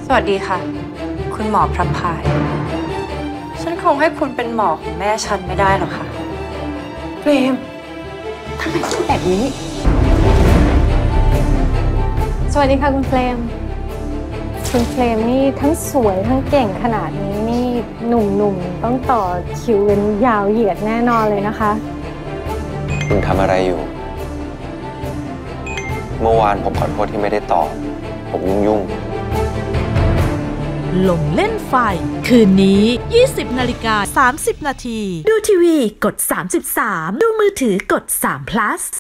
สวัสดีค่ะคุณหมอพระพายฉันคงให้คุณเป็นหมอของแม่ฉันไม่ได้หรอกค่ะเฟรมทำไมพูดแบบนี้สวัสดีค่ะคุณเฟรมนี่ทั้งสวยทั้งเก่งขนาดนี้นี่หนุ่มๆต้องต่อคิวกันยาวเหยียดแน่นอนเลยนะคะคุณทำอะไรอยู่เมื่อวานผมขอโทษที่ไม่ได้ตอบผมยุ่งลงเล่นไฟคืนนี้ 20:30 น.ดูทีวีกด33ดูมือถือกด3 plus